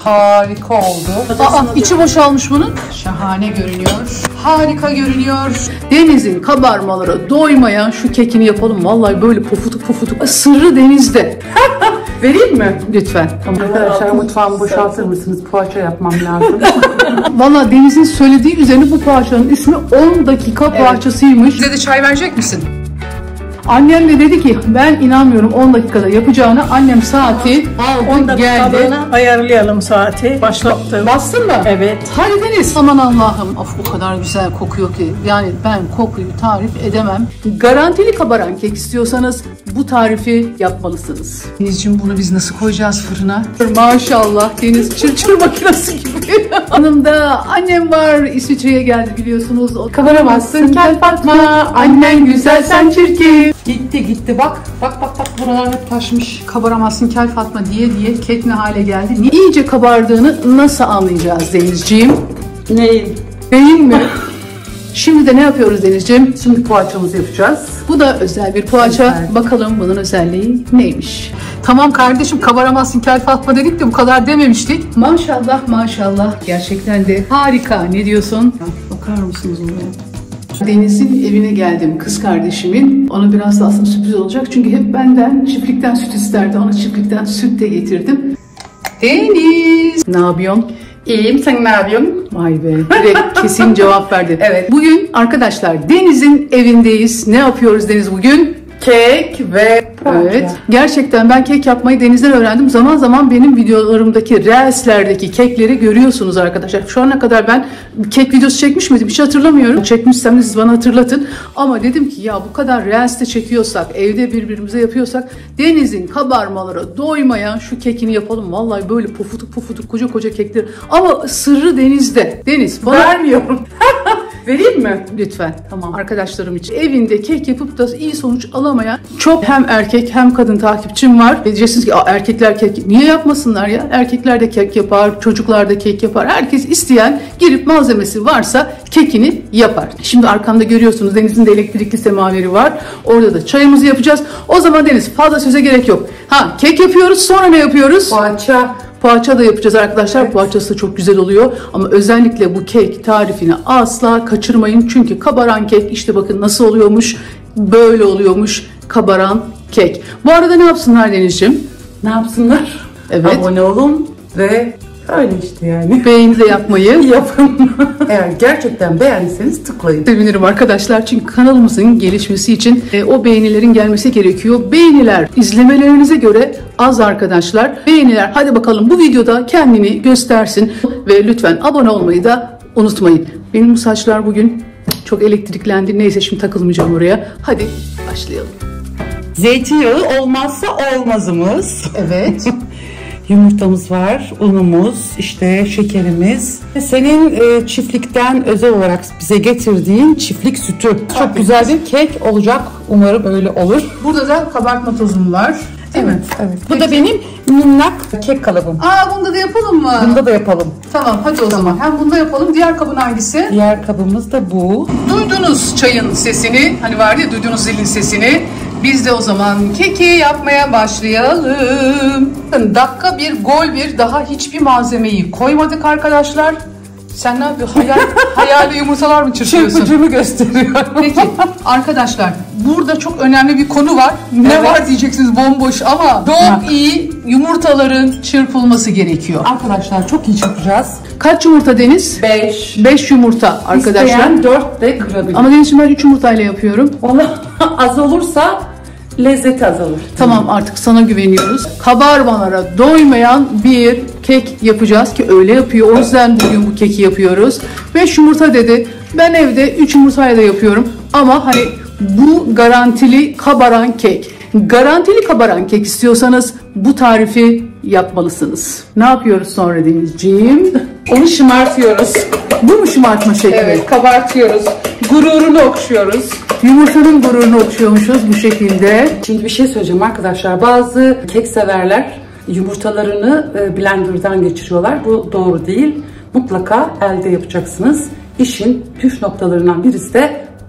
Harika oldu. İçi boşalmış bunun. Şahane görünüyor. Harika görünüyor. Deniz'in kabarmalara doymayan şu kekini yapalım. Vallahi böyle pofuduk pofuduk. Sırrı Deniz'de. Vereyim mi? Lütfen. Tamam. Arkadaşlar mutfağımı boşaltır mısınız? Poğaça yapmam lazım. Vallahi Deniz'in söylediği üzerine bu poğaçanın ismi 10 dakika poğaçasıymış. Bize de çay verecek misin? Annem de dedi ki ben inanmıyorum 10 dakikada yapacağına. Annem saati 10 geldi. Ayarlayalım saati. Başlattım. Bastın mı? Evet. Hadi Deniz. Aman Allah'ım. Of o kadar güzel kokuyor ki. Yani ben kokuyu tarif edemem. Garantili kabaran kek istiyorsanız bu tarifi yapmalısınız. Denizciğim bunu biz nasıl koyacağız fırına? Maşallah Deniz çırçır makinesi gibi. Yanımda annem var. İsviçre'ye geldi biliyorsunuz. Kabaramazsın Kel Fatma. Annen güzel sen çirkin. Gitti bak buralar hep taşmış. Kabaramazsın Kel Fatma diye kek ne hale geldi. İyice kabardığını nasıl anlayacağız Denizciğim? Neyin? Değil mi? Şimdi de ne yapıyoruz Denizciğim? Şimdi poğaçamızı yapacağız. Bu da özel bir poğaça. Evet. Bakalım bunun özelliği neymiş? Tamam kardeşim kabaramazsın Kel Fatma dedik de bu kadar dememiştik. Maşallah gerçekten de harika. Ne diyorsun? Bakar mısınız oraya? Deniz'in evine geldim kız kardeşimin. Ona biraz da aslında sürpriz olacak. Çünkü hep benden çiftlikten süt isterdi. Ona çiftlikten süt de getirdim. Deniz! Ne yapıyorsun? İyiyim, sen ne yapıyorsun? Vay be, direkt kesin cevap verdi. Evet. Bugün arkadaşlar Deniz'in evindeyiz. Ne yapıyoruz Deniz bugün? Kek ve poğaça. Evet. Gerçekten ben kek yapmayı Deniz'den öğrendim. Zaman zaman benim videolarımdaki Reels'lerdeki kekleri görüyorsunuz arkadaşlar. Şu ana kadar ben kek videosu çekmiş miydim? Hiç hatırlamıyorum. Çekmişsem siz bana hatırlatın. Ama dedim ki ya bu kadar Reels'te çekiyorsak, evde birbirimize yapıyorsak Deniz'in kabarmalara doymayan şu kekini yapalım. Vallahi böyle pofuduk koca kekler. Ama sırrı Deniz'de. Deniz bana... Vermiyorum. Vereyim mi? Lütfen. Tamam. Arkadaşlarım için. Evinde kek yapıp da iyi sonuç alamayan çok hem erkek hem kadın takipçim var. Diyeceksiniz ki erkekler kek niye yapmasınlar ya? Erkekler de kek yapar, çocuklar da kek yapar. Herkes isteyen girip malzemesi varsa kekini yapar. Şimdi arkamda görüyorsunuz Deniz'in de elektrikli semaveri var. Orada da çayımızı yapacağız. O zaman Deniz fazla söze gerek yok. Kek yapıyoruz sonra ne yapıyoruz? Poğaça da yapacağız arkadaşlar. Evet. Poğaçası da çok güzel oluyor. Ama özellikle bu kek tarifini asla kaçırmayın. Çünkü kabaran kek işte bakın nasıl oluyormuş. Böyle oluyormuş kabaran kek. Bu arada ne yapsınlar Denizciğim? Ne yapsınlar? Evet. Abone olun ve öyle işte yani. Beğeni de yapmayı yapın. Eğer gerçekten beğendiyseniz tıklayın. Sevinirim arkadaşlar. Çünkü kanalımızın gelişmesi için o beğenilerin gelmesi gerekiyor. Beğeniler izlemelerinize göre az arkadaşlar. Beğeniler hadi bakalım bu videoda kendini göstersin. Ve lütfen abone olmayı da unutmayın. Benim bu saçlar bugün çok elektriklendi. Neyse şimdi takılmayacağım oraya. Hadi başlayalım. Zeytinyağı olmazsa olmazımız. Evet. Yumurtamız var, unumuz, işte şekerimiz. Senin çiftlikten özel olarak bize getirdiğin çiftlik sütü. Çok güzel bir kek olacak. Umarım öyle olur. Burada da kabartma tozum var. Evet. Bu da benim minnak kek kalıbım. Bunda da yapalım mı? Bunda da yapalım. Tamam hadi o zaman. Hem bunda yapalım. Diğer kabın hangisi? Diğer kabımız da bu. Duydunuz çayın sesini. Hani vardı ya duydunuz zilin sesini. Biz de o zaman keki yapmaya başlayalım. Dakika bir, gol bir. Daha hiçbir malzemeyi koymadık arkadaşlar. Sen ne yapıyorsun? Hayali yumurtalar mı çırpıyorsun? Çırpıcımı gösteriyorum. Peki arkadaşlar burada çok önemli bir konu var. Ne var diyeceksiniz bomboş ama çok iyi yumurtaların çırpılması gerekiyor. Arkadaşlar çok iyi çırpacağız. Kaç yumurta Deniz? 5. 5 yumurta arkadaşlar. İsteyen 4 de kırabilir. Ama Deniz'ciğim ben 3 yumurtayla yapıyorum. Ona az olursa lezzeti azalır. Tamam artık sana güveniyoruz. Kabarmalara doymayan bir kek yapacağız ki öyle yapıyor. O yüzden bugün bu keki yapıyoruz. 5 yumurta dedi. Ben evde 3 yumurtayla da yapıyorum. Ama hani bu garantili kabaran kek. Garantili kabaran kek istiyorsanız bu tarifi yapmalısınız. Ne yapıyoruz sonra Denizciğim? Onu şımartıyoruz. Bu mu şımartma şekli? Evet, kabartıyoruz. Gururunu okşuyoruz. Yumurtanın gururunu okşuyormuşuz bu şekilde. Şimdi bir şey söyleyeceğim arkadaşlar. Bazı kek severler yumurtalarını blenderdan geçiriyorlar. Bu doğru değil. Mutlaka elde yapacaksınız. İşin püf noktalarından birisi de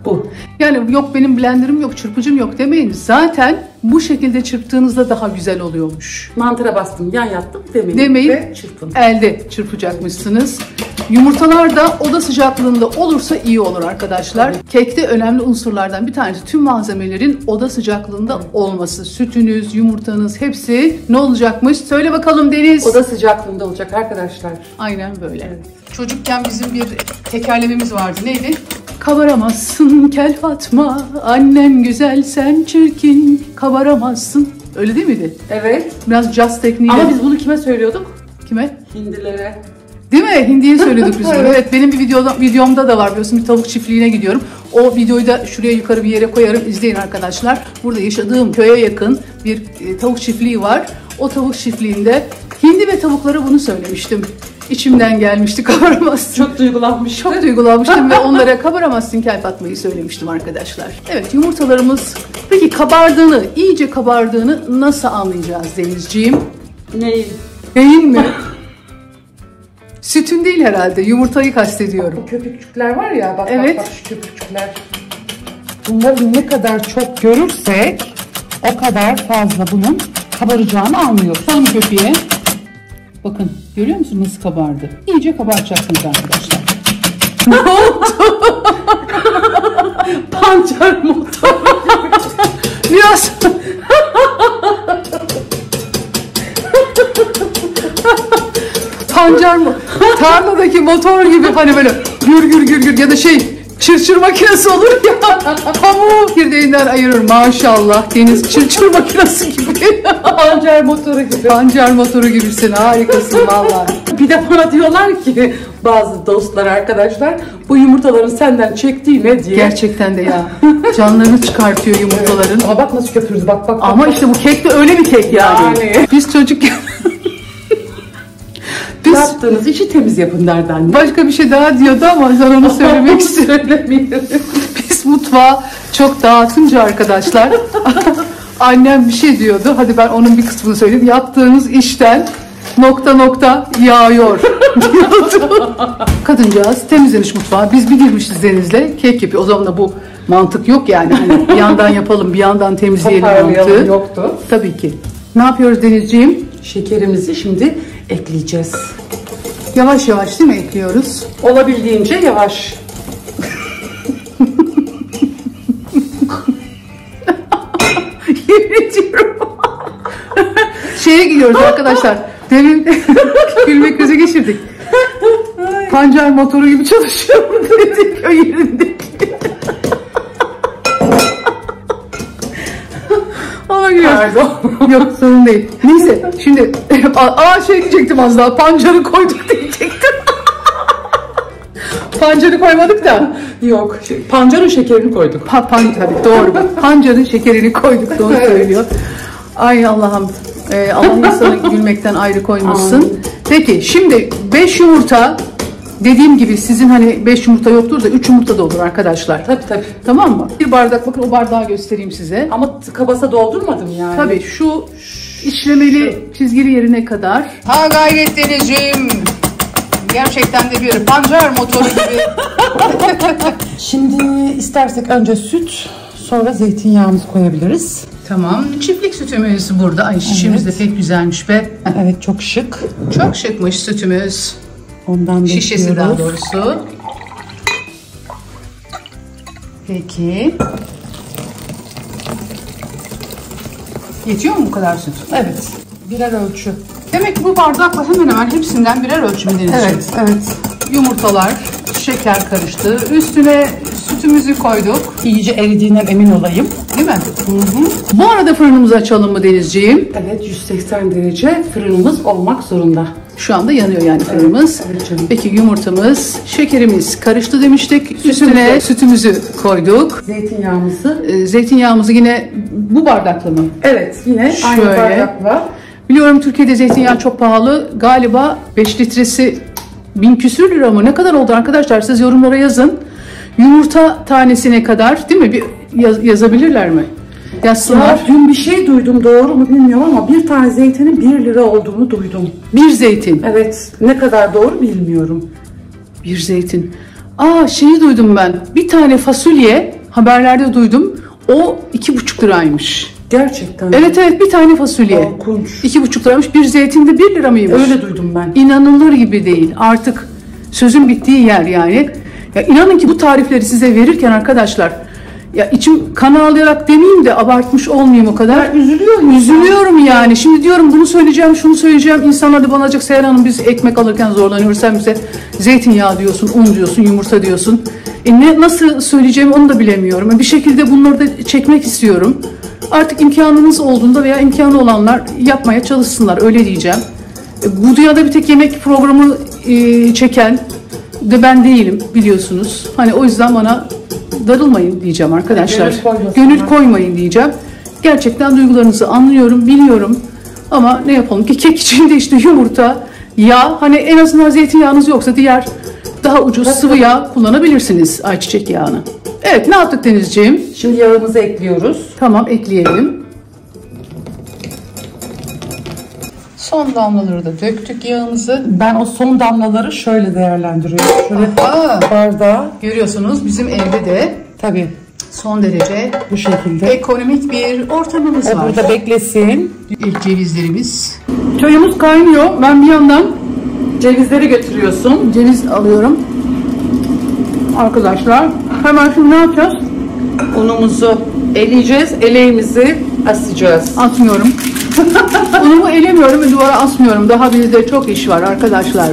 Bu. Yani yok benim blenderım yok, çırpıcım yok demeyin. Zaten bu şekilde çırptığınızda daha güzel oluyormuş. Mantıra bastım, yan yattım Demeyin. ve çırpın. Elde çırpacakmışsınız. Yumurtalar da oda sıcaklığında olursa iyi olur arkadaşlar. Evet. Kekte önemli unsurlardan bir tanesi tüm malzemelerin oda sıcaklığında olması. Sütünüz, yumurtanız hepsi ne olacakmış? Söyle bakalım Deniz. Oda sıcaklığında olacak arkadaşlar. Aynen böyle. Evet. Çocukken bizim bir tekerlememiz vardı. Neydi? Kabaramazsın kel Fatma, annen güzel sen çirkin, kabaramazsın. Öyle değil miydi? Evet. Biraz jazz tekniğiyle. Ama biz bunu kime söylüyorduk? Kime? Hindilere. Değil mi? Hindiye söyledik biz bunu. Evet. Evet, benim bir videomda da var. Biliyorsun bir tavuk çiftliğine gidiyorum. O videoyu da şuraya yukarı bir yere koyarım. İzleyin arkadaşlar. Burada yaşadığım köye yakın bir tavuk çiftliği var. O tavuk çiftliğinde hindi ve tavuklara bunu söylemiştim. İçimden gelmişti, kabaramazsın. Çok duygulanmış. Çok duygulanmıştım ve onlara kabaramazsın kel Fatma'yı söylemiştim arkadaşlar. Evet, yumurtalarımız peki kabardığını, iyice kabardığını nasıl anlayacağız Denizciğim? Neyi? Değil mi? Sütün değil herhalde, yumurtayı kastediyorum. Köpükçükler var ya, bak Evet. bak şu köpükçükler. Bunları ne kadar çok görürsek o kadar fazla bunun kabaracağını anlıyoruz. Salım köpüğe. Bakın, görüyor musun nasıl kabardı? İyice kabartacaksınız arkadaşlar. Ne oldu? Pancar motor. Biraz... Pancar mı? Tarladaki motor gibi hani böyle gür gür gür gür ya da çırçır makinesi olur ya. Pamuğu kirdeğinden ayırır maşallah. Deniz çırçır makinesi gibi. Pancar motoru gibi. Pancar motoru gibisin, harikasın vallahi. Bir de bana diyorlar ki bazı dostlar, arkadaşlar, bu yumurtaların senden çektiği ne diye. Gerçekten de ya. Canlarını çıkartıyor yumurtaların. Ama bak nasıl köpürdü, bak bak. Ama işte bu kek de öyle bir kek yani. Yani. Biz çocukken... Yaptığınız işi temiz yapın derdi anne. Başka bir şey daha diyordu ama ben onu söylemek istemiyorum. Biz mutfağı çok dağıtınca arkadaşlar annem bir şey diyordu. Hadi ben onun bir kısmını söyleyeyim. Yaptığınız işten ... yağıyor diyordu. Kadıncağız temizlemiş mutfağı. Biz bir girmişiz Deniz'le kek yapıyor. O zaman da bu mantık yok yani. Hani bir yandan yapalım, bir yandan temizleyelim mantığı. Yoktu. Tabii ki. Ne yapıyoruz Denizciğim? Şekerimizi şimdi ekleyeceğiz. Yavaş yavaş değil mi ekliyoruz? Olabildiğince yavaş. Yemin ediyorum. Şeye gidiyoruz arkadaşlar. Demin gülme krizi geçirdik. Pancar motoru gibi çalışıyorum dedik o yerindeki. Ona gülüyoruz. Pardon. Yok sorun değil. Neyse şimdi diyecektim az daha, pancarı koyduk diyecektim. Pancarı koymadık da. Yok. Pancarın şekerini koyduk. Tabii doğru. Pancarın şekerini koyduk, doğru söylüyor. Ay Allah'ım. Allah insanı gülmekten ayrı koymasın. Amin. Peki şimdi 5 yumurta, dediğim gibi sizin hani 5 yumurta yoktur da 3 yumurta da olur arkadaşlar. Tabii. Tamam mı? Bir bardak, bakın o bardağı göstereyim size. Ama kabasa doldurmadım yani. Tabii şu işlemeli çizgili yerine kadar. Ha gayret Denizciğim. Gerçekten de bir pancar motoru gibi. Şimdi istersek önce süt, sonra zeytinyağımızı koyabiliriz. Tamam. Çiftlik sütümüz burada. Ay şişemiz de pek güzelmiş be. Evet, çok şık. Çok şıkmış sütümüz. Ondan Şişesi daha bekliyoruz. doğrusu. Peki. Yetiyor mu bu kadar süt? Evet. Birer ölçü. Demek ki bu bardakla hemen hemen hepsinden birer ölçüm deneyeceğiz. Evet. Yumurtalar, şeker karıştı. Üstüne sütümüzü koyduk. İyice eridiğinden emin olayım. Değil mi? Bu arada fırınımızı açalım mı Denizciğim? Evet, 180 derece fırınımız olmak zorunda. Şu anda yanıyor yani fırınımız. Evet canım. Peki yumurtamız, şekerimiz karıştı demiştik. Üstüne sütümüzü koyduk. Zeytinyağımızı. Zeytinyağımızı yine bu bardakla mı? Evet, yine aynı Şöyle. bardakla. Biliyorum Türkiye'de zeytinyağı çok pahalı. Galiba 5 litresi 1000 küsür lira mı? Ne kadar oldu arkadaşlar? Siz yorumlara yazın. Yumurta tanesine kadar değil mi? Bir yazabilirler mi? Yazsınlar. Ya dün bir şey duydum, doğru mu bilmiyorum ama bir tane zeytinin 1 lira olduğunu duydum. Bir zeytin. Evet, ne kadar doğru bilmiyorum. Bir zeytin. Şeyi duydum ben. Bir tane fasulye haberlerde duydum. O 2,5 liraymış. Gerçekten. Evet evet, bir tane fasulye. Korkunç. 2,5 liraymış. Bir zeytin de 1 lira mıymış? Öyle duydum ben. İnanılır gibi değil. Artık sözün bittiği yer yani. Ya inanın ki bu tarifleri size verirken arkadaşlar, ya içim kan ağlayarak demeyeyim de abartmış olmayayım o kadar. Üzülüyorum yani. Şimdi diyorum bunu söyleyeceğim, şunu söyleyeceğim. İnsanlar da bana diyecek, Seher Hanım biz ekmek alırken zorlanıyoruz. Sen bize zeytinyağı diyorsun, un diyorsun, yumurta diyorsun. Nasıl söyleyeceğimi onu da bilemiyorum. Bir şekilde bunları da çekmek istiyorum. Artık imkanınız olduğunda veya imkanı olanlar yapmaya çalışsınlar, öyle diyeceğim. Bu dünyada bir tek yemek programı çeken de ben değilim, biliyorsunuz. Hani o yüzden bana darılmayın diyeceğim arkadaşlar. Gönül koymayın diyeceğim. Gerçekten duygularınızı anlıyorum, biliyorum. Ama ne yapalım ki, kek içinde işte yumurta, yağ, hani en azından zeytinyağınız yoksa diğer daha ucuz sıvı yağ kullanabilirsiniz, ayçiçek yağını. Evet, ne yaptık Denizciğim? Şimdi yağımızı ekliyoruz. Tamam, ekleyelim. Son damlaları da döktük yağımızı. Ben o son damlaları şöyle değerlendiriyorum. Şöyle bardağa. Görüyorsunuz bizim evde de Tabii son derece bu şekilde. ekonomik bir ortamımız O var. burada beklesin. Cevizlerimiz. Çayımız kaynıyor. Ben bir yandan Cevizleri götürüyorsun. ceviz alıyorum. Arkadaşlar hemen şimdi ne yapacağız? Unumuzu eleyeceğiz. Eleğimizi asacağız. Asmıyorum. Unumu elemiyorum ve duvara asmıyorum. Daha bizde çok iş var arkadaşlar.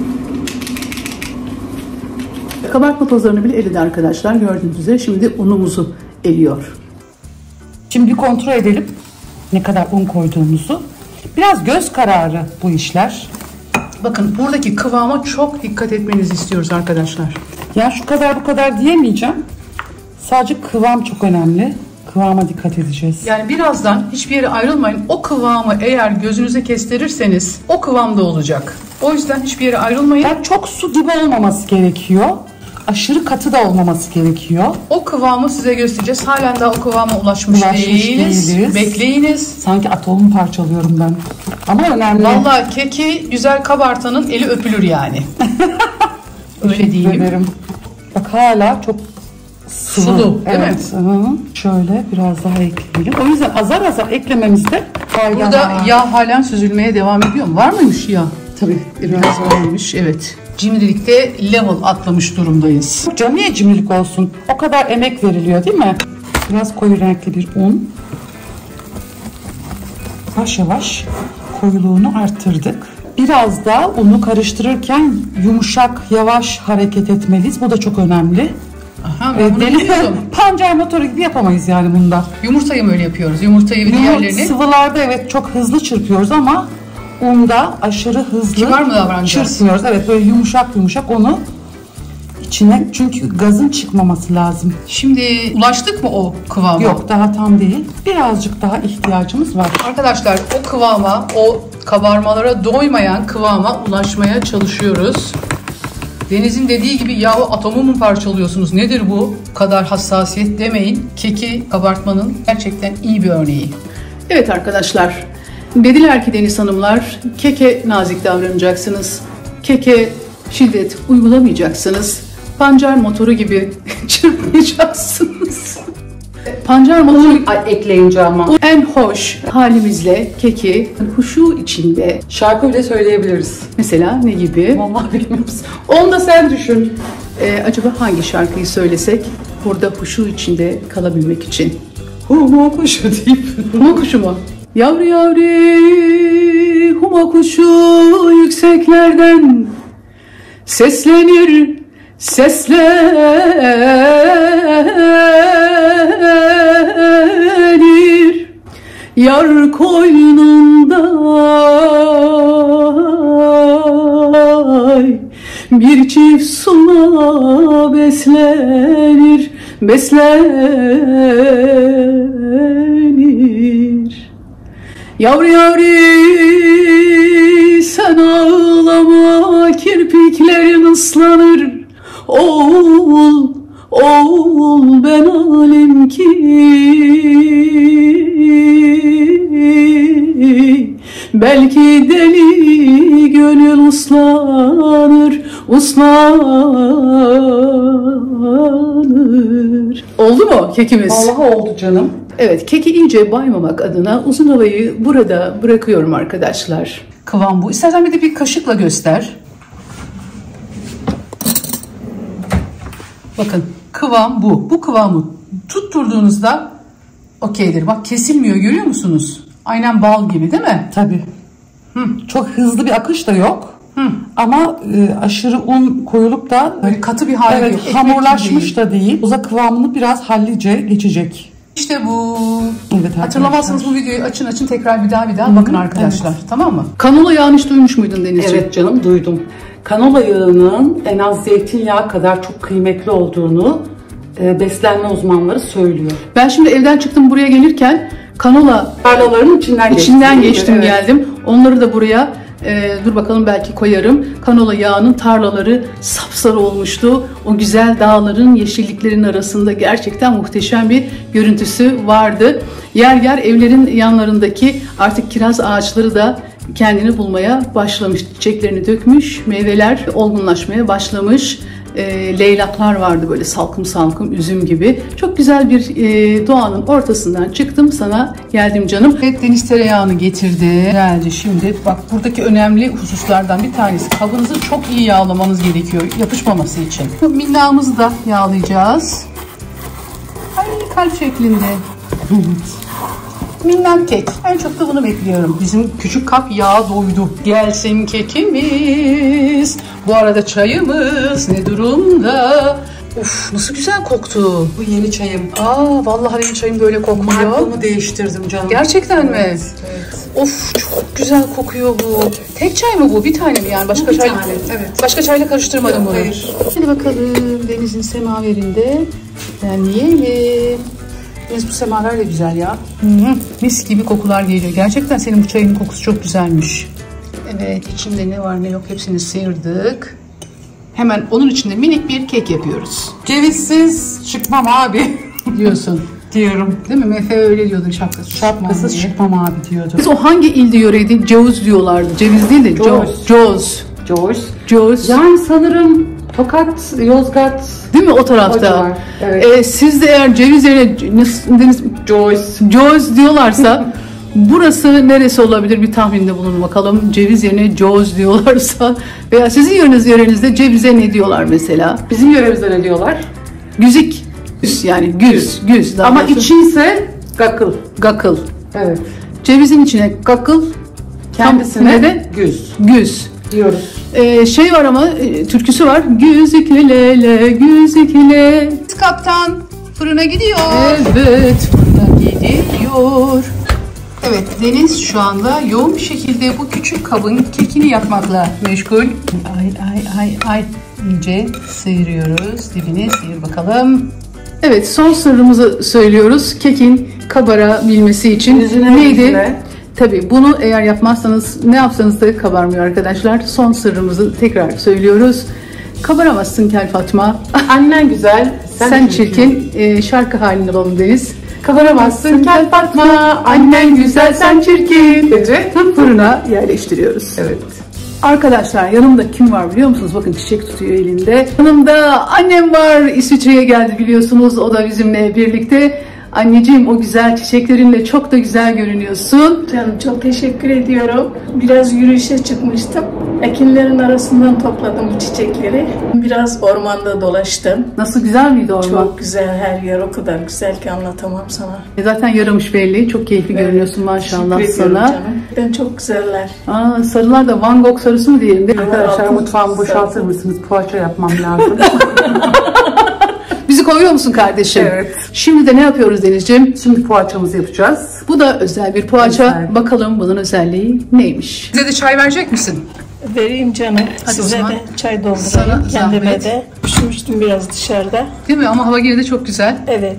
Kabartma tozlarını bile eledi arkadaşlar. Gördüğünüz üzere şimdi unumuzu eliyor. Şimdi bir kontrol edelim ne kadar un koyduğumuzu. Biraz göz kararı bu işler. Bakın buradaki kıvama çok dikkat etmenizi istiyoruz arkadaşlar. Ya şu kadar bu kadar diyemeyeceğim. Sadece kıvam çok önemli. Kıvama dikkat edeceğiz. Yani birazdan hiçbir yere ayrılmayın. O kıvamı eğer gözünüze kestirirseniz o kıvamda olacak. O yüzden hiçbir yere ayrılmayın. Yani çok su gibi olmaması gerekiyor. Aşırı katı da olmaması gerekiyor. O kıvamı size göstereceğiz. Halen daha o kıvama ulaşmış değiliz. Bekleyiniz. Sanki atomu parçalıyorum ben. Ama önemli. Vallahi keki güzel kabartanın eli öpülür yani. Öyle diyeyim. Bak hala çok sulu, değil mi? Hı. Şöyle biraz daha ekleyelim. O yüzden azar azar eklememizde fayda Burada var. yağ halen süzülmeye devam ediyor mu? Var mıymış yağ? Tabii biraz varmış, evet. Cimrilikte level atlamış durumdayız. Niye cimrilik olsun? O kadar emek veriliyor değil mi? Biraz koyu renkli bir un. Yavaş yavaş koyuluğunu arttırdık. Biraz da unu karıştırırken yumuşak, yavaş hareket etmeliyiz. Bu da çok önemli. Aha, ben bunu biliyordum. Pancar motoru gibi yapamayız yani bunda. Yumurtayı mı öyle yapıyoruz? Yumurtayı ve diğerlerini? Sıvılarda evet çok hızlı çırpıyoruz ama unda aşırı hızlı kibar mı davranacağız? Çırpmıyoruz. Evet, böyle yumuşak yumuşak onu içine, çünkü gazın çıkmaması lazım. Şimdi ulaştık mı o kıvama? Yok, daha tam değil. Birazcık daha ihtiyacımız var. Arkadaşlar o kıvama, o kabarmalara doymayan kıvama ulaşmaya çalışıyoruz. Deniz'in dediği gibi yahu atomu mu parçalıyorsunuz? Nedir bu kadar hassasiyet demeyin. Keki kabartmanın gerçekten iyi bir örneği. Evet arkadaşlar, dediler ki Deniz Hanımlar, keke nazik davranacaksınız. Keke şiddet uygulamayacaksınız. Pancar motoru gibi çırpmayacaksınız. Pancar motoru ekleyince ama. En hoş halimizle keki huşu içinde. Şarkı bile söyleyebiliriz. Mesela ne gibi? Vallahi bilmiyorum. Onu da sen düşün. Acaba hangi şarkıyı söylesek burada huşu içinde kalabilmek için? Huma kuşu deyip. Huma kuşu mu? Yavru yavru huma kuşu yükseklerden seslenir seslenir yar koynunda bir çift suna beslenir beslenir. Yavru yavru sen ağlama, kirpiklerin ıslanır. Oğul oğul ben alim ki Belki deli gönül uslanır, uslanır. Oldu mu kekimiz? Vallahi oldu canım. Evet, keki iyice baymamak adına uzun havayı burada bırakıyorum arkadaşlar. Kıvam bu. İstersen bir de bir kaşıkla göster. Bakın kıvam bu. Bu kıvamı tutturduğunuzda okeydir. Bak kesilmiyor, görüyor musunuz? Aynen bal gibi değil mi? Tabii. Çok hızlı bir akış da yok. Ama aşırı un koyulup da Böyle katı bir hale evet, yok. Ekmek hamurlaşmış da değil. Uza kıvamını biraz hallice geçecek. İşte bu. Evet, Hatırlamazsanız bu videoyu açın tekrar bir daha bakın arkadaşlar. Evet. Tamam mı? Kanola yağını hiç duymuş muydun Denizciğim? Evet canım, duydum. Kanola yağının en az zeytinyağı kadar çok kıymetli olduğunu beslenme uzmanları söylüyor. Ben şimdi evden çıktım, buraya gelirken kanola tarlaların içinden geçtim evet. Geldim. Onları da buraya dur bakalım belki koyarım. Kanola yağının tarlaları sapsarı olmuştu. O güzel dağların, yeşilliklerin arasında gerçekten muhteşem bir görüntüsü vardı. Yer yer evlerin yanlarındaki artık kiraz ağaçları da kendini bulmaya başlamış. Çiçeklerini dökmüş, meyveler olgunlaşmaya başlamış. Leylaklar vardı böyle salkım salkım üzüm gibi. Çok güzel bir doğanın ortasından çıktım, sana geldim canım. Evet, deniz tereyağını getirdi. Güzelce şimdi bak, buradaki önemli hususlardan bir tanesi, kabınızı çok iyi yağlamanız gerekiyor yapışmaması için. Minnağımızı da yağlayacağız. Ay, kalp şeklinde. Minnak kek. En çok da bunu bekliyorum. Bizim küçük kap yağa doydu. Gelsin kekimiz. Bu arada çayımız ne durumda? Uf, nasıl güzel koktu. Bu yeni çayım. Vallahi benim çayım böyle kokmuyor. Markamı değiştirdim canım. Gerçekten mi? Evet. Of, çok güzel kokuyor bu. Tek çay mı bu? Bir tane mi yani? Başka çay? Evet. Başka çayla karıştırmadım bunu. Hayır. Hadi bakalım, denizin semaverinde yiyelim. Deniz, bu semaver de güzel ya. Mis gibi kokular geliyor. Gerçekten senin bu çayın kokusu çok güzelmiş. Evet, içinde ne var ne yok hepsini sıyırdık. Hemen onun içinde minik bir kek yapıyoruz. Cevizsiz çıkmam abi Diyorsun. diyorum. Değil mi? Mefe öyle diyordun, Şapkasız çıkmam abi diyordu. Biz o hangi ilde yöreydi? Ceviz diyorlardı. Ceviz değil de Ceviz. Yani sanırım Tokat, Yozgat. Değil mi o tarafta? Evet. Siz de eğer ceviz yerine Ceviz diyorlarsa burası neresi olabilir, bir tahminde bulunun bakalım. Ceviz yerine ceviz diyorlarsa veya sizin yörenizde cevize ne diyorlar mesela? Bizim yöremizde ne diyorlar? Güzik. Yani güz. Ama içi ise gakıl. Gakıl. Evet. Cevizin içine gakıl, Kendisine de güz diyoruz. Şey var ama türküsü var. Güz ikilele, güz ikile. Kaptan fırına gidiyor. Evet, fırına gidiyor. Evet, Deniz şu anda yoğun bir şekilde bu küçük kabın kekini yapmakla meşgul. Ay. İyice sıyırıyoruz. Dibini sıyır bakalım. Evet, son sırrımızı söylüyoruz. Kekin kabarabilmesi için. Neydi? Tabii bunu eğer yapmazsanız, ne yapsanız da kabarmıyor arkadaşlar. Son sırrımızı tekrar söylüyoruz. Kabaramazsın Kel Fatma. Annen güzel, sen çirkin. Şarkı halinde olalım Deniz. Kabaramazsın Kel Fatma, annen güzel, sen çirkin. Fırına yerleştiriyoruz. Evet. Arkadaşlar, yanımda kim var biliyor musunuz? Bakın, çiçek tutuyor elinde. Yanımda annem var. İsviçre'ye geldi biliyorsunuz. O da bizimle birlikte. Anneciğim, o güzel çiçeklerinle çok da güzel görünüyorsun. Canım, çok teşekkür ediyorum. Biraz yürüyüşe çıkmıştım. Ekinlerin arasından topladım bu çiçekleri. Biraz ormanda dolaştım. Nasıl, güzel miydi orman? Çok güzel, her yer o kadar güzel ki anlatamam sana. Zaten yaramış belli. Çok keyifli görünüyorsun maşallah sana. Canım. Çok güzeller. Sarılar da Van Gogh sarısı mı diyelim? Arkadaşlar, mutfağımı boşaltır mısınız? Poğaça yapmam lazım. Bizi kovuyor musun kardeşim? Evet. Şimdi de ne yapıyoruz Denizciğim? Şimdi poğaçamızı yapacağız. Bu da özel bir poğaça. Bakalım bunun özelliği neymiş? Bize de çay verecek misin? Vereyim canım. Hadi size de çay doldurayım. Sana kendime zahmet. de. Üşümüştüm biraz dışarıda. Değil mi? Ama hava yine de çok güzel. Evet.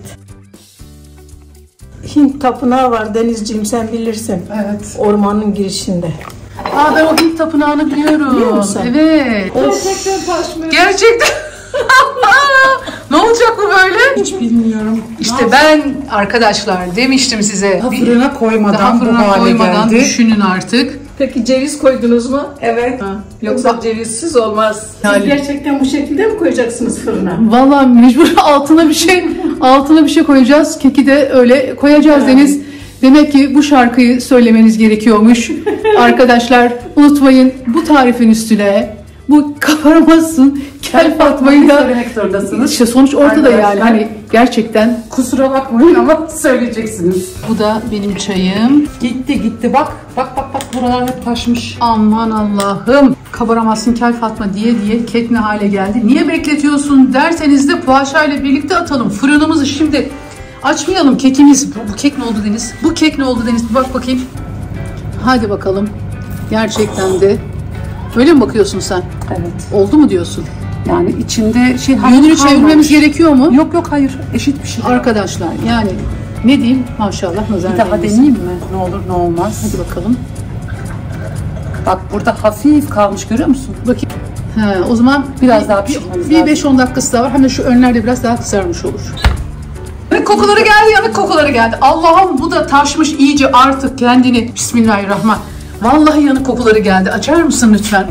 Hint tapınağı var Denizciğim, sen bilirsin. Evet. Ormanın girişinde. Ben o Hint tapınağını biliyorum. Biliyor musun? Evet. Gerçekten taş mı? Gerçekten. Ne olacak bu böyle? Hiç bilmiyorum. İşte ben arkadaşlar demiştim size. Daha fırına koymadan, Daha fırına bu hale koymadan geldi. düşünün artık. Peki ceviz koydunuz mu? Evet. Yoksa cevizsiz olmaz. Yani- Siz gerçekten bu şekilde mi koyacaksınız fırına? Vallahi mecbur altına bir şey koyacağız. Keki de öyle koyacağız Deniz. Demek ki bu şarkıyı söylemeniz gerekiyormuş. Arkadaşlar unutmayın, bu tarifin üstüne bu kabaramazsın kel Fatma'yı da söylemek zorundasınız. İşte sonuç ortada yani. Arkadaşlar. Hani gerçekten. Kusura bakmayın ama söyleyeceksiniz. Bu da benim çayım. Gitti bak. Bak buralar hep taşmış. Aman Allah'ım. Kabaramazsın kel Fatma diye kek ne hale geldi. Niye bekletiyorsun derseniz de poğaçayla birlikte atalım. Fırınımızı şimdi açmayalım kekimiz. Bu kek ne oldu Deniz? Bu kek ne oldu Deniz? Bir bak bakayım. Hadi bakalım. Gerçekten de. Öyle mi bakıyorsun sen? Evet. Oldu mu diyorsun? Yani içinde şey Yönünü çevirmemiz gerekiyor mu? Yok hayır. Eşit bir şey. Arkadaşlar yani ne diyeyim? Maşallah nazar Bir daha değmesin. deneyeyim mi? Ne olur ne olmaz. Hadi bakalım. Bak burada hafif kalmış görüyor musun? Bakayım. He, o zaman Biraz daha pişirmemiz bir lazım. 5-10 dakikası daha var. Hem de şu önlerde biraz daha kızarmış olur. Yanık kokuları geldi, yanık kokuları geldi. Allah'ım bu da taşmış iyice artık kendini. Bismillahirrahmanirrahim. Vallahi yanık kokuları geldi. Açar mısın lütfen?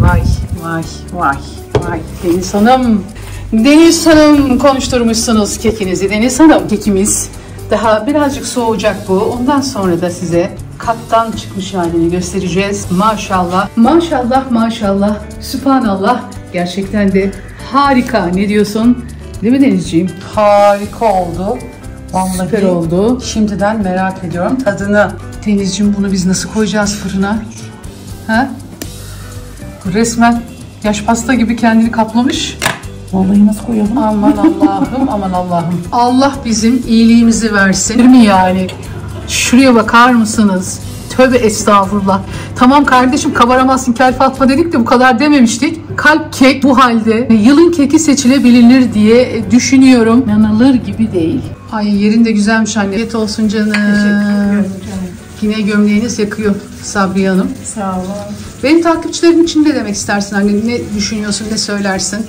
Vay. Deniz Hanım. Deniz Hanım konuşturmuşsunuz kekinizi. Deniz Hanım kekimiz daha birazcık soğuyacak bu. Ondan sonra da size kattan çıkmış halini göstereceğiz. Maşallah. Sübhanallah. Gerçekten de harika. Ne diyorsun? Değil mi Denizciğim? Harika oldu. Vallahi Süper oldu. Şimdiden merak ediyorum tadını. Denizciğim bunu biz nasıl koyacağız fırına? Ha? Resmen yaş pasta gibi kendini kaplamış. Vallahi nasıl koyalım? Aman Allah'ım. Allah bizim iyiliğimizi versin. Değil mi yani? Şuraya bakar mısınız? Tövbe estağfurullah. Tamam kardeşim kabaramazsın kel Fatma dedik de bu kadar dememiştik. Kalp kek bu halde yılın keki seçilebilir diye düşünüyorum. İnanılır gibi değil. Ay yerin de güzelmiş anne. Afiyet olsun canım. Teşekkür ederim canım. Yine gömleğiniz yakıyor Sabriye Hanım. Sağ olun. Benim takipçilerim için ne demek istersin anne? Ne düşünüyorsun, ne söylersin?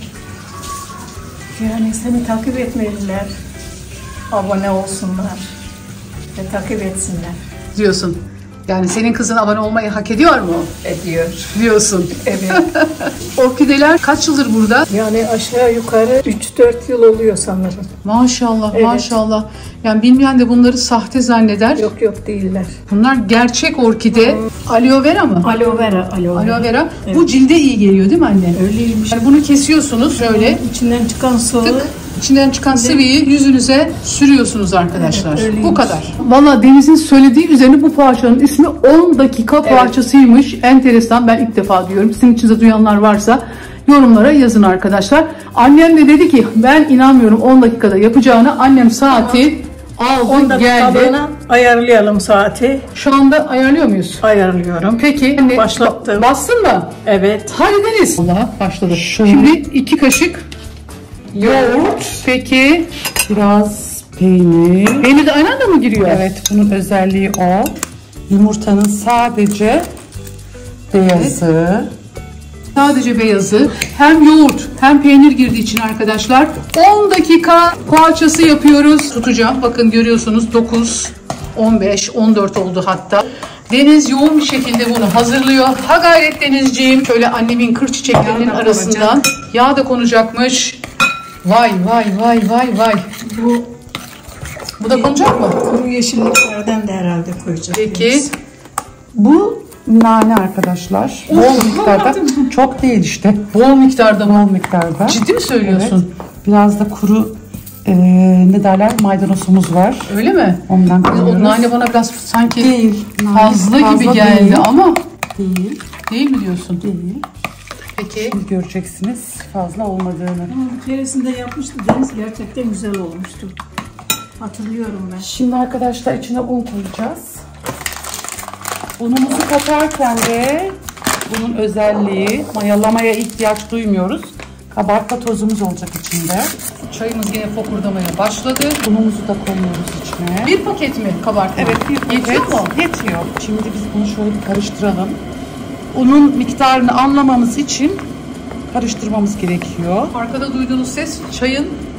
Yani seni takip etmeliler. Abone olsunlar. Ve takip etsinler. Diyorsun. Yani senin kızın abone olmayı hak ediyor mu? Ediyor. Diyorsun. Evet. Orkideler kaç yıldır burada? Yani aşağı yukarı 3-4 yıl oluyor sanırım. Maşallah, Evet. maşallah. Yani bilmeyen de bunları sahte zanneder. Yok değiller. Bunlar gerçek orkide. Aloe vera mı? Aloe vera. Aloe vera. Evet. Bu cilde iyi geliyor değil mi anne? Öyleymiş. Yani bunu kesiyorsunuz şöyle. İçinden çıkan sıvı. Tık. İçinden çıkan sıvıyı yüzünüze sürüyorsunuz arkadaşlar. Evet, öyleymiş. Bu kadar. Valla Deniz'in söylediği üzerine bu poğaçanın ismi 10 dakika poğaçasıymış. Enteresan. Ben ilk defa diyorum. Sizin içinizde duyanlar varsa yorumlara yazın arkadaşlar. Annem de dedi ki ben inanmıyorum 10 dakikada yapacağını. Annem saati aldı 10 dakika geldi. kalığına ayarlayalım saati. Şu anda ayarlıyor muyuz? Ayarlıyorum. Peki. Anne, Başlattım. Bastın mı? Evet. Hadi Deniz. Allah başladı. Şimdi 2 kaşık yoğurt. Peki. Biraz peynir. Peynir de aynı anda mı giriyor? Evet, bunun özelliği o. Yumurtanın sadece beyazı. Sadece beyazı. Hem yoğurt hem peynir girdiği için arkadaşlar 10 dakika poğaçası yapıyoruz. Tutacağım. Bakın görüyorsunuz 9, 15, 14 oldu hatta. Deniz yoğun bir şekilde bunu hazırlıyor. Ha gayret Denizciğim. Şöyle annemin kır çiçeklerinin Yağ da arasından konacak. yağ da konacakmış. Vay. Bu da konacak mı? Kuru yeşilliklerden de herhalde koyacağız. Peki. Bu nane arkadaşlar. Bol miktarda. Çok değil işte. Bol miktarda mı? Bol miktarda. Ciddi mi söylüyorsun? Biraz da kuru ne derler maydanozumuz var. Öyle mi? Ondan O koyuyoruz. nane bana biraz sanki Değil. fazla gibi geldi değil. ama Değil. değil mi diyorsun? Değil. Peki. Şimdi göreceksiniz fazla olmadığını. Ama bir keresinde yapmıştı Deniz, gerçekten güzel olmuştu. Hatırlıyorum ben. Şimdi arkadaşlar içine un koyacağız. Unumuzu katarken de bunun özelliği mayalamaya ihtiyaç duymuyoruz. Kabartma tozumuz olacak içinde. Çayımız yine fokurdamaya başladı. Unumuzu da koyuyoruz içine. Bir paket mi kabartma? Evet, bir paket. Yetiyor mu? Yetiyor. Şimdi biz bunu şöyle bir karıştıralım. Unun miktarını anlamamız için karıştırmamız gerekiyor. Arkada duyduğunuz ses çayın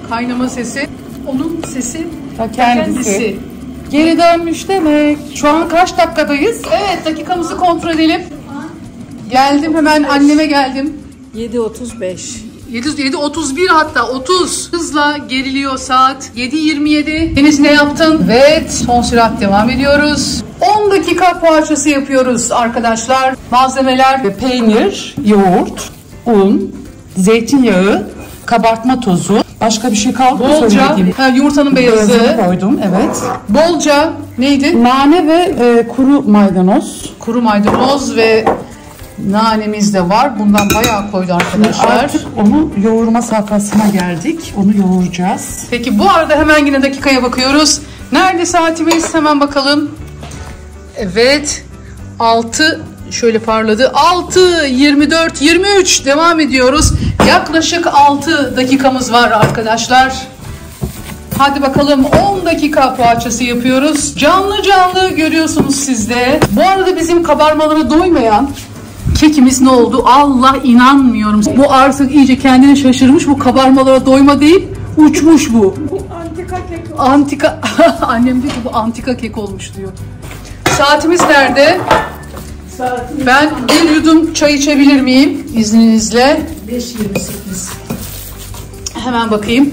Kaynama sesi. Onun sesi Ta kendisi. Geri dönmüş demek. Şu an kaç dakikadayız? Evet, dakikamızı kontrol edelim. Geldim, hemen anneme geldim. 7:35. 7:31 hatta 30 hızla geriliyor saat. 7:27. Deniz ne yaptın? Evet, son sürat devam ediyoruz. 10 dakika poğaçası yapıyoruz arkadaşlar. Malzemeler: Peynir, yoğurt, un, zeytinyağı, kabartma tozu. Başka bir şey kaldı mı bolca söylediğim? yumurtanın beyazı. Beyazını koydum, evet. Bolca neydi? Nane ve kuru maydanoz. Kuru maydanoz ve nanemiz de var. Bundan bayağı koydu arkadaşlar. Artık onu yoğurma safhasına geldik. Onu yoğuracağız. Peki bu arada hemen yine dakikaya bakıyoruz. Nerede saatimiz? Hemen bakalım. Evet. 6 şöyle parladı. 6, 24, 23 devam ediyoruz. Yaklaşık 6 dakikamız var arkadaşlar. Hadi bakalım, 10 dakika poğaçası yapıyoruz. Canlı canlı görüyorsunuz siz de. Bu arada bizim kabarmalara doymayan kekimiz ne oldu? Allah, inanmıyorum. Bu artık iyice kendini şaşırmış. Bu kabarmalara doyma değil, uçmuş bu. Bu antika kek. Antika. Annem diyor ki bu antika kek olmuş diyor. Saatimiz nerede? Saatimiz Ben bir yudum çay içebilir miyim izninizle? 5:28. Hemen bakayım.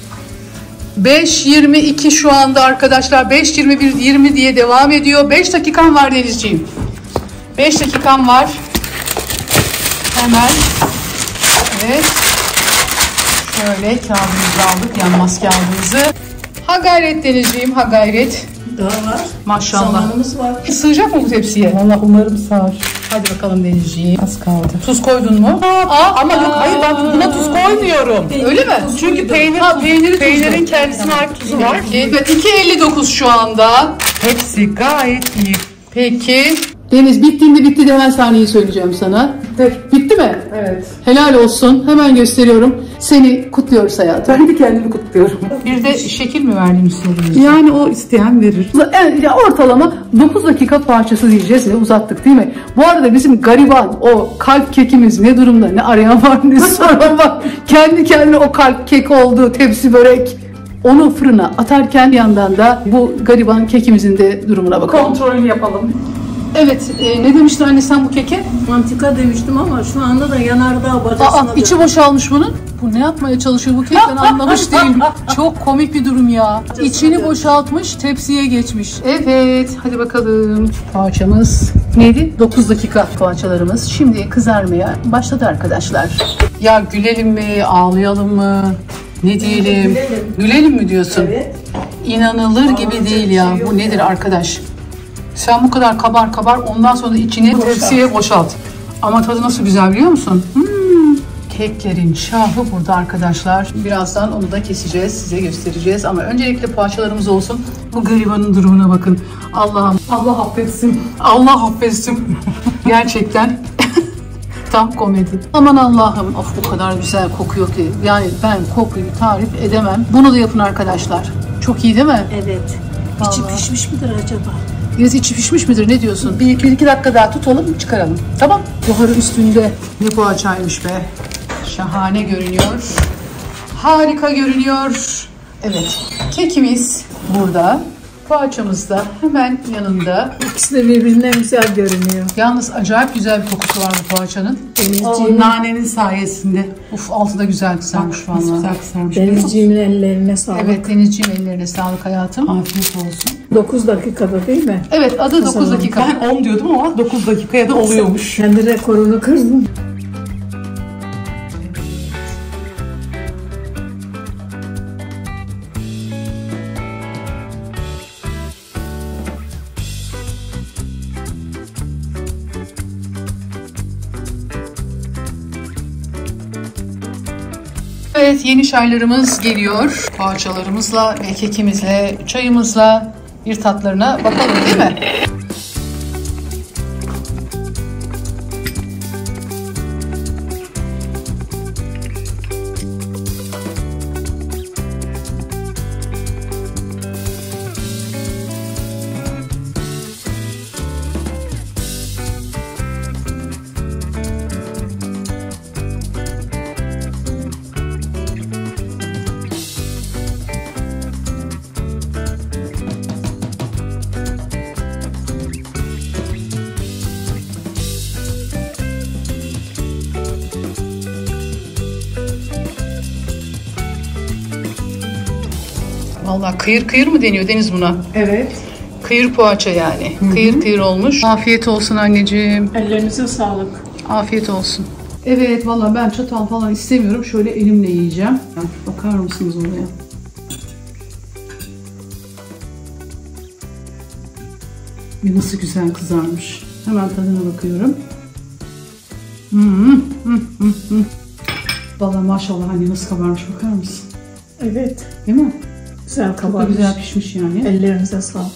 5:22 şu anda arkadaşlar. 5:21, 20 diye devam ediyor. 5 dakikam var Denizciğim. 5 dakikam var. Hemen. Evet. Şöyle kağıdımızı aldık. Yanmaz kağıdımızı. Ha gayret Denizciğim, ha gayret. Daha var. Maşallah. Zamanımız var. Sığacak mı bu tepsiye? Vallahi umarım sağır. Hadi bakalım Denizciğim. Az kaldı. Tuz koydun mu? Ama yok, hayır, ben buna tuz koymuyorum. Öyle mi? Çünkü peynirin kendisine ait tuzu var. Evet, 2:59 şu anda. Hepsi gayet iyi. Peki. Deniz, bittiğinde bitti de hemen saniyeyi söyleyeceğim sana. Bitti mi? Evet. Helal olsun. Hemen gösteriyorum. Seni kutluyoruz hayatım. Ben de kendimi kutluyorum. Bir de şekil mi verdim istediğiniz? Yani o isteyen verir. Ya ortalama 9 dakika parçası diyeceğiz ve uzattık değil mi? Bu arada bizim gariban o kalp kekimiz ne durumda? Ne arayan var ne soran var. Kendi kendine o kalp kek oldu, tepsi börek. Onu fırına atarken yandan da bu gariban kekimizin de durumuna bakalım. Kontrolünü yapalım. Evet, ne demiştin anne sen bu keke? Antika demiştim ama şu anda da yanardağ bacasına içi boşalmış bunun. Bu ne yapmaya çalışıyor bu kek, ben anlamış değilim. Çok komik bir durum ya. İçini boşaltmış, tepsiye geçmiş. Evet, hadi bakalım. Poğaçamız neydi? 9 dakika poğaçalarımız. Şimdi kızarmaya başladı arkadaşlar. Ya gülelim mi, ağlayalım mı? Ne diyelim? Gülelim mi diyorsun? Evet. İnanılır gibi değil ya. Bu nedir arkadaş? Sen bu kadar kabar ondan sonra içine tepsiye boşalt. Ama tadı nasıl güzel biliyor musun? Keklerin şahı burada arkadaşlar. Birazdan onu da keseceğiz, size göstereceğiz. Ama öncelikle poğaçalarımız olsun. Bu garibanın durumuna bakın. Allah'ım, Allah affetsin. Allah affetsin. Gerçekten tam komedi. Aman Allah'ım, of bu kadar güzel kokuyor ki. Yani ben kokuyu tarif edemem. Bunu da yapın arkadaşlar. Çok iyi değil mi? Evet. İçi Vallahi. pişmiş midir acaba? Biraz içi pişmiş midir, ne diyorsun? Bir iki dakika daha tutalım, çıkaralım. Tamam. Buharı üstünde. Ne poğaçaymış be. Şahane görünüyor. Harika görünüyor. Evet. Kekimiz burada. Poğaçamız da hemen yanında. İkisi de birbirinden güzel görünüyor. Yalnız acayip güzel bir kokusu var bu poğaçanın. O nanenin sayesinde. Uf, altı da güzel kızarmış Nasıl vallahi. güzel kızarmış. Denizciğimin ellerine sağlık. Evet Denizciğim, ellerine sağlık hayatım. Afiyet olsun. 9 dakikada değil mi? Evet, adı 9 dakika. Ben 10 diyordum ama 9 dakikaya da oluyormuş. Kendi rekorunu kırdın. Evet, yeni çaylarımız geliyor. Poğaçalarımızla ve kekimizle, çayımızla bir tatlarına bakalım değil mi? Vallahi kıyır kıyır mı deniyor Deniz buna? Evet. Kıyır poğaça yani. Kıyır kıyır olmuş. Afiyet olsun anneciğim. Ellerinize sağlık. Afiyet olsun. Evet vallahi ben çatal falan istemiyorum. Şöyle elimle yiyeceğim. Bakar mısınız oraya? Nasıl güzel kızarmış. Hemen tadına bakıyorum. Vallahi maşallah anne nasıl kabarmış bakar mısın? Evet. Değil mi? Güzel Çok da kabarmış. güzel pişmiş yani. Ellerinize sağlık.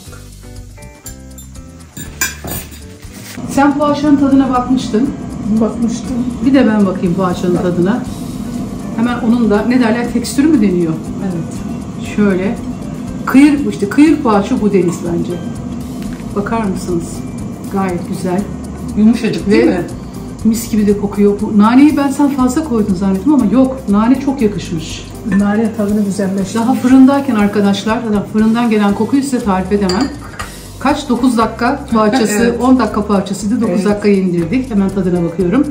Sen poğaçanın tadına bakmıştın. Bakmıştım. Bir de ben bakayım poğaçanın tadına. Hemen onun da ne derler tekstürü mü deniyor? Evet. Şöyle. Kıyır işte kıyır poğaça bu Deniz bence. Bakar mısınız? Gayet güzel. Yumuşacık değil mi? Mis gibi de kokuyor. Bu naneyi ben sen fazla koydun zannettim ama yok. Nane çok yakışmış. Nane tadını güzelleştirmiş. Daha fırındayken arkadaşlar, fırından gelen kokuyu size tarif edemem. Kaç? 9 dakika poğaçası, Evet. 10 dakika poğaçasıydı. 9 Evet. dakika indirdik. Hemen tadına bakıyorum.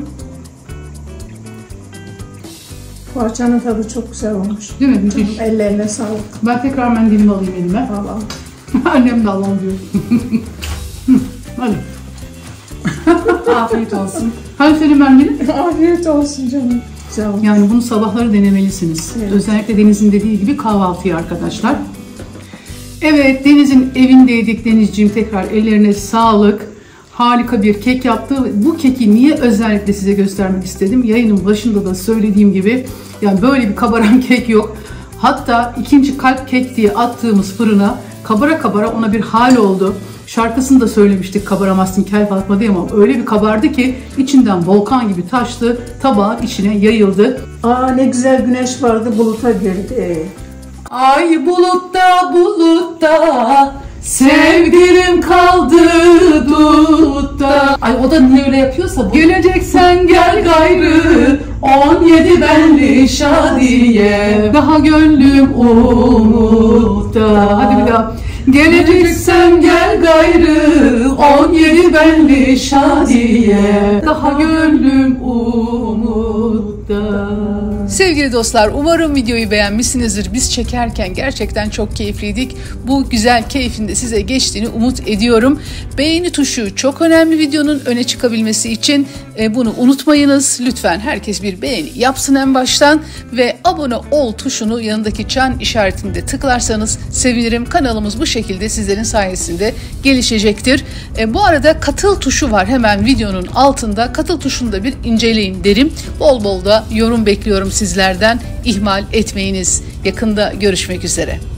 Poğaçanın tadı çok güzel olmuş. Değil mi? Müthiş. Ellerine sağlık. Ben tekrar mendilimi alayım elime. Vallahi. Annem de Allah'ım diyor. Hadi. Afiyet olsun. Hadi senin mendilin. Afiyet olsun canım. Güzel olmuş. Yani bunu sabahları denemelisiniz. Evet. Özellikle Deniz'in dediği gibi kahvaltıya arkadaşlar. Evet, Deniz'in evindeydik. Denizciğim tekrar ellerine sağlık. Harika bir kek yaptı. Bu keki niye özellikle size göstermek istedim? Yayının başında da söylediğim gibi yani böyle bir kabaran kek yok. Hatta ikinci kalp kek diye attığımız fırına kabara kabara ona bir hal oldu. Şarkısını da söylemiştik kabaramazsın kel Fatma diye ama öyle bir kabardı ki içinden volkan gibi taştı, tabağın içine yayıldı. Aa ne güzel güneş vardı buluta girdi. Ay bulutta sevgilim kaldı dutta. Ay o da niye öyle yapıyorsa bu. Geleceksen gel gayrı 17 benli şadiye. Daha gönlüm umutta. Hadi bir daha. Geleceksen gel gayrı 17 benli şadiye. Daha gönlüm umutta. Sevgili dostlar, umarım videoyu beğenmişsinizdir. Biz çekerken gerçekten çok keyifliydik. Bu güzel keyfin de size geçtiğini umut ediyorum. Beğeni tuşu çok önemli videonun öne çıkabilmesi için. Bunu unutmayınız. Lütfen herkes bir beğeni yapsın en baştan. Ve abone ol tuşunu yanındaki çan işaretinde tıklarsanız sevinirim. Kanalımız bu şekilde sizlerin sayesinde gelişecektir. Bu arada katıl tuşu var hemen videonun altında. Katıl tuşunu da bir inceleyin derim. Bol bol da yorum bekliyorum sizlerden. İhmal etmeyiniz. Yakında görüşmek üzere.